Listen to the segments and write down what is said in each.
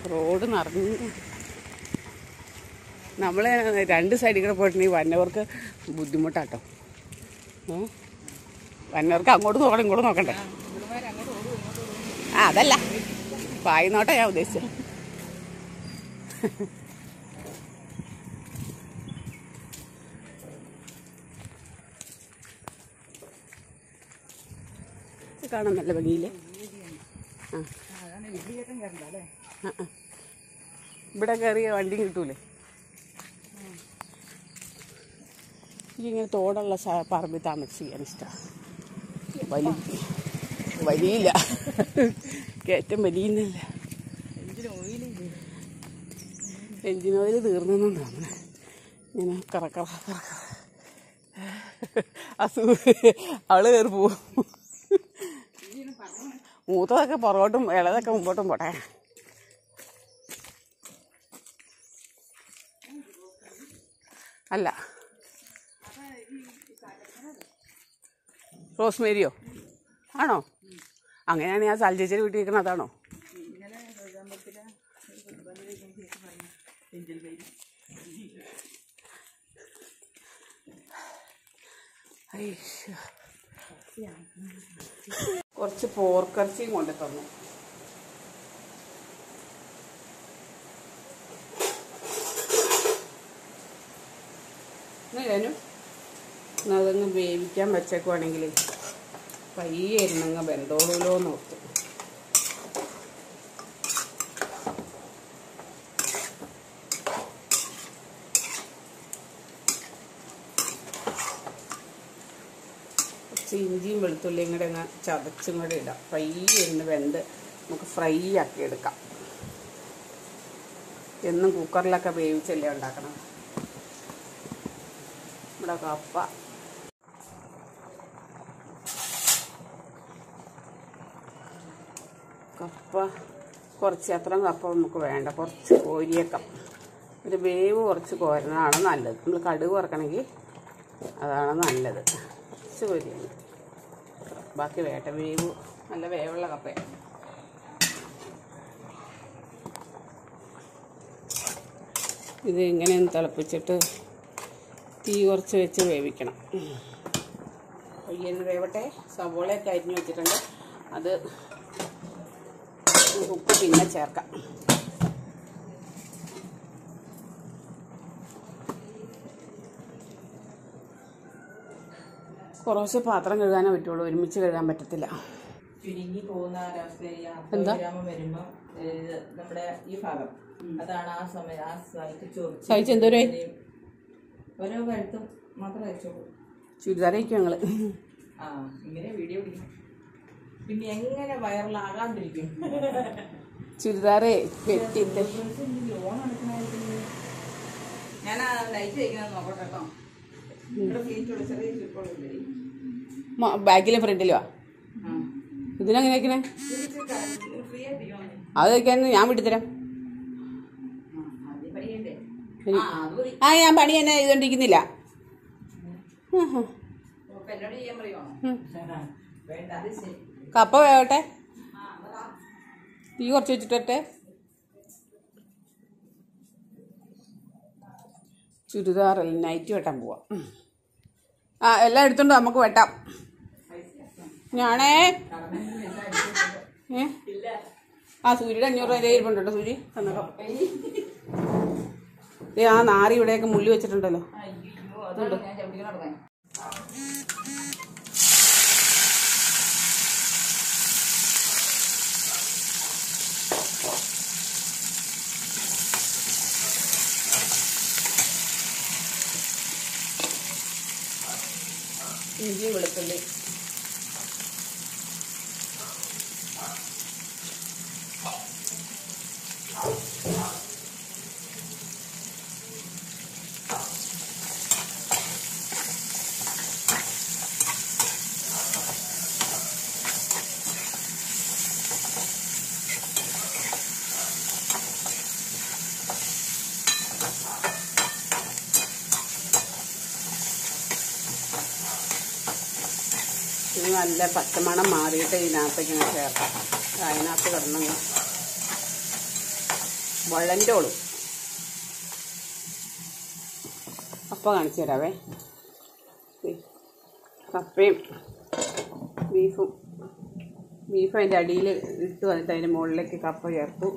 Road നിറഞ്ഞു. നമ്മൾ രണ്ട് സൈഡിൽ കൂടെ പോയിട്ടുണ്ടെങ്കിൽ വന്നവർക്ക് ബുദ്ധിമുട്ടാട്ടോ. വന്നവർക്ക് അങ്ങോട്ട് നോക്കണം ഇങ്ങോട്ട് നോക്കണ്ടേ? ആ അതല്ല പായുന്നോട്ടെ ഞാൻ ഉദ്ദേശിച്ചത്. കാണാൻ നല്ല ഭംഗിയില്ലേ? ഇവിടെ കയറിയ വണ്ടി കിട്ടൂലേ? എനിക്കിങ്ങനെ തോടുള്ള പറമ്പിൽ താമസിക്കാൻ ഇഷ്ടമാണ്. വലിയില്ല, കയറ്റം വലിയുന്നില്ല. എഞ്ചിൻ ഓയിൽ തീർന്നെന്നുണ്ടാണ് ഇങ്ങനെ കറക്കറ അവള് കയറി പോവും. മൂത്തതൊക്കെ പുറകോട്ടും ഇളതൊക്കെ മുമ്പോട്ടും പോട്ടെ. അല്ല റോസ്മേരിയോ ആണോ? അങ്ങനെയാണ് ഞാൻ സാൽജേച്ചിയുടെ വീട്ടിൽ നിൽക്കുന്നത്. അതാണോ? കുറച്ച് പോർക്കിറച്ചിയും കൊണ്ട് തന്നു. അതൊന്ന് വേവിക്കാൻ വെച്ചേക്കുവാണെങ്കിൽ പയ്യെ ഇരുന്നങ്ങ് ബെന്തോളൂലോ എന്ന് ഓർത്തു. കുറച്ച് ഇഞ്ചിയും വെളുത്തുള്ളിയും കൂടെ അങ്ങ് ചതച്ചും കൂടെ ഇടാം. പയ്യെ ഇരുന്ന് വെന്ത് നമുക്ക് ഫ്രൈ ആക്കി എടുക്കാം. എന്നും കുക്കറിലൊക്കെ വേവിച്ചല്ലേ ഉണ്ടാക്കണം. ഇവിടെ കപ്പ കുറച്ച് അത്രയും കപ്പ നമുക്ക് വേണ്ട. കുറച്ച് കോരിയേക്കാം. ഒരു വേവ് കുറച്ച് കോരണതാണ് നല്ലത്. നമ്മൾ കടുക് വറക്കണമെങ്കിൽ അതാണ് നല്ലത്. കുറച്ച് കോരിയാണ് ബാക്കി വേട്ട. വേവ് നല്ല വേവുള്ള കപ്പയാണ്. ഇത് ഇങ്ങനെയൊന്ന് തിളപ്പിച്ചിട്ട് തീ കുറച്ച് വെച്ച് വേവിക്കണം. പയ്യന്ന് വേവട്ടെ. സവോളയൊക്കെ അരിഞ്ഞ് വെച്ചിട്ടുണ്ട്. അത് ഉപ്പ് പിന്നെ ചേർക്കാം. കുറച്ച് പാത്രം കഴുകാനേ പറ്റുള്ളൂ, ഒരുമിച്ച് കഴുകാൻ പറ്റത്തില്ല. ചുരുങ്ങി പോകുന്ന എന്താ നമ്മുടെ ഈ ഭാഗം അതാണ് ആ സമയം ആ സ്ഥലത്ത് കഴിച്ച് എന്തോരേ ഓരോ കഴുത്തും മാത്രം കഴിച്ചോളൂ. ചുരിദാറേക്കും ഞങ്ങള് ഇങ്ങനെ വീഡിയോ പിടിക്കും. പിന്നെ എങ്ങനെ വൈറലാകാണ്ടിരിക്കും? ചുരിദാറേ വെട്ടിട്ട് ലോൺ എടുക്കണായിരിക്കും. ഞാൻ ആ ലൈറ്റ് കഴിക്കുന്നത് നോക്കട്ടെ കേട്ടോ. ഇവിടെ ഫീറ്റുള്ള ചെറിയ ക്ലിപ്പുകളില്ലേ ബാക്കിലെ ഫ്രണ്ടിലുവാ. ഇതിനെങ്ങനെ വെക്കണേ? ഫ്രീ ആയിട്ടിരിക്കണം. അത് വെക്കാൻ ഞാൻ വിട്ടുതരാം. ആ ഞാൻ പണി തന്നെ ചെയ്തോണ്ടിരിക്കുന്നില്ല. കപ്പ വേവട്ടെ. തീ കുറച്ച് വെച്ചിട്ടെ. ചുരിദാറല്ല, നൈറ്റ് വെട്ടാൻ പോവാം. ആ എല്ലാം എടുത്തോണ്ട് നമുക്ക് വെട്ടാം. ഞാനേ ആ സൂര്യയുടെ 500 രൂപ ഇരിപ്പുണ്ടോ? സൂര്യ തന്നേക്കാം. ആ നാറി ഇവിടെയൊക്കെ മുള്ളി വെച്ചിട്ടുണ്ടല്ലോ. ഇഞ്ചി വെളുത്തുള്ളി ഇത് നല്ല പച്ചമണം മാറിയിട്ട് ഇതിനകത്തേക്ക് ഇങ്ങനെ ചേർക്കാം. അതിനകത്ത് കിടന്നു വഴൻ്റോളും. കപ്പ കാണിച്ചു തരാവേ. കപ്പയും ബീഫ് അതിൻ്റെ അടിയിൽ ഇട്ട് വന്നിട്ട് അതിൻ്റെ മുകളിലേക്ക് കപ്പ ചേർത്തു.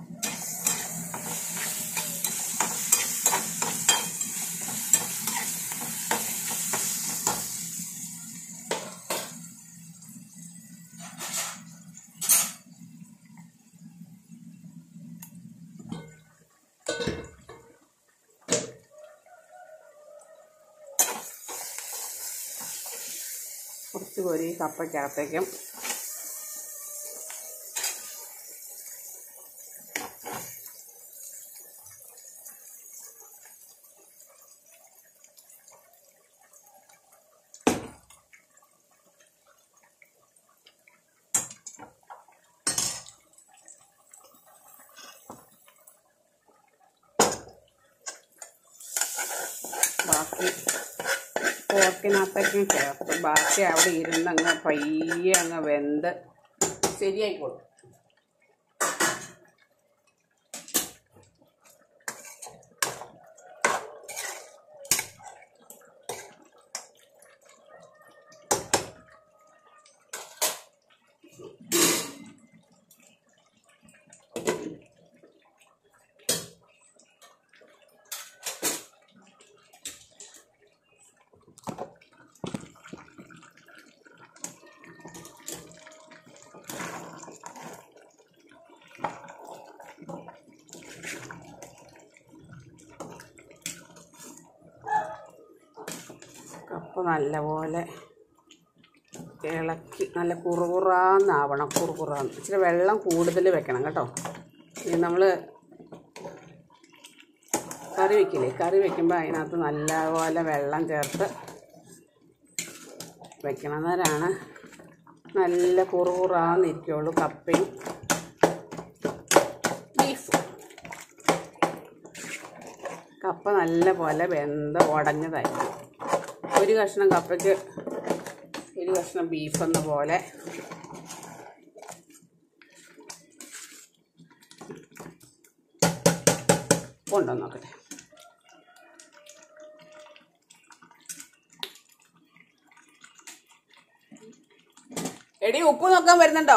കുറച്ച് കോരി കപ്പയ്ക്കകത്തേക്കും ബാക്കി പോർക്കിനകത്തേക്കും ചേർത്ത് ബാക്കി അവിടെ ഇരുന്ന് അങ്ങ് പയ്യെ അങ്ങ് വെന്ത് ശരിയായിക്കോളും. കപ്പ നല്ലപോലെ ഇളക്കി നല്ല കുറുകുറാന്നാവണം. കുറുകുറാന്ന് ഇച്ചിരി വെള്ളം കൂടുതൽ വെക്കണം കേട്ടോ. ഇനി നമ്മൾ കറി വയ്ക്കില്ലേ, കറി വയ്ക്കുമ്പോൾ അതിനകത്ത് നല്ലപോലെ വെള്ളം ചേർത്ത് വെക്കണം. അന്നേരമാണ് നല്ല കുറുകുറാന്നിരിക്കുള്ളൂ കപ്പയും ബീഫും. കപ്പ നല്ല പോലെ വെന്ത് ഉടഞ്ഞതായിരിക്കും. ഒരു കഷ്ണം കപ്പയ്ക്ക് ഒരു കഷ്ണം ബീഫെന്ന പോലെ കൊണ്ടുവന്ന് നോക്കട്ടെ. എടി ഉപ്പ് നോക്കാൻ വരുന്നുണ്ടോ?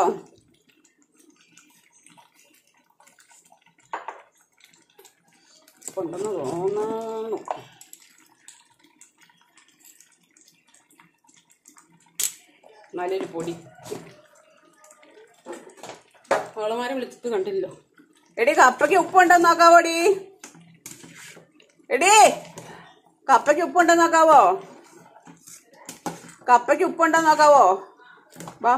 കൊണ്ടുവന്ന് തോന്നുന്നു. നല്ലൊരു പൊടി അവളമാരെ വിളിച്ചിട്ട് കണ്ടില്ലോ. എടി കപ്പയ്ക്ക് ഉപ്പുണ്ടെന്ന് നോക്കാവോടി. എടി കപ്പയ്ക്ക് ഉപ്പുണ്ടെന്ന് നോക്കാവോ? കപ്പയ്ക്ക് ഉപ്പുണ്ടെന്ന് നോക്കാവോ? വാ.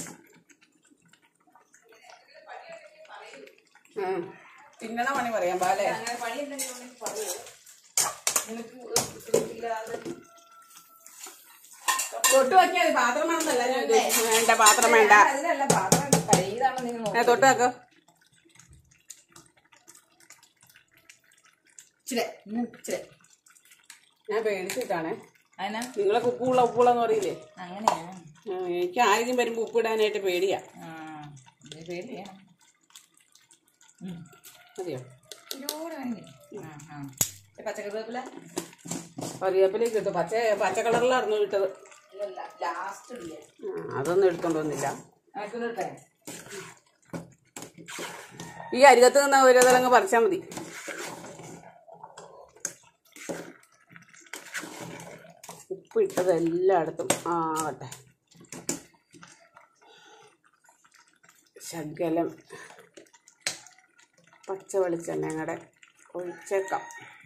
തിന്നണ പണി പറയാം. പാലേ തൊട്ട് വെക്കാ. പാത്രം വേണമെന്നല്ല ഞാൻ വേണ്ട. പാത്രം വേണ്ട. തൊട്ട് വെക്കോ. ഞാൻ പേടിച്ചിട്ടാണേ. നിങ്ങളൊക്കെ ഉപ്പുള്ളന്ന് പറയില്ലേ? അങ്ങനെയാ. എനിക്ക് ആരെങ്കിലും വരുമ്പോ ഉപ്പിടാനായിട്ട് പേടിയാ. മതിയോ? കറിവേപ്പിലേക്ക് ഇട്ടു. പച്ച കളറിലായിരുന്നു ഇട്ടത്. അതൊന്നും എടുത്തോണ്ട് വന്നില്ല. ഈ അരികത്ത് നിന്ന് ഒരു തലങ്ങ് പറിച്ചാൽ മതി. ഉപ്പ് ഇട്ടത് എല്ലായിടത്തും ആകട്ടെ. ശകലം പച്ച വെളിച്ചെണ്ണ കൂടെ ഒഴിച്ചേക്കാം.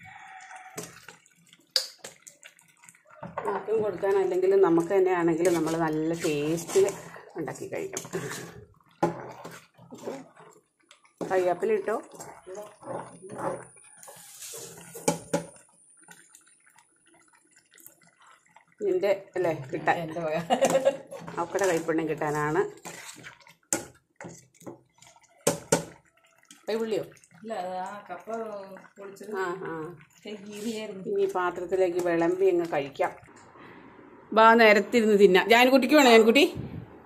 ആർക്കും കൊടുക്കാൻ അല്ലെങ്കിൽ നമുക്ക് തന്നെ ആണെങ്കിലും നമ്മൾ നല്ല ടേസ്റ്റിൽ ഉണ്ടാക്കി കഴിക്കാം. കറിവേപ്പിലിട്ടോ. നിന്റെ അല്ലേ കിട്ടാൻ അവക്കടെ കൈപ്പുണ്യം കിട്ടാനാണ്. കൈപുള്ളിയോ? ഇനി പാത്രത്തിലേക്ക് വിളമ്പി അങ്ങ് കഴിക്കാം. ബാ നേരത്തിരുന്ന് തിന്നാം. ജാൻകുട്ടിക്ക് വേണോ? ജാൻകുട്ടി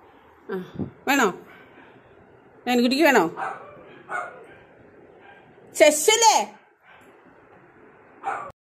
വേണോ? ജാൻകുട്ടിക്ക് വേണോ? ശശിലേ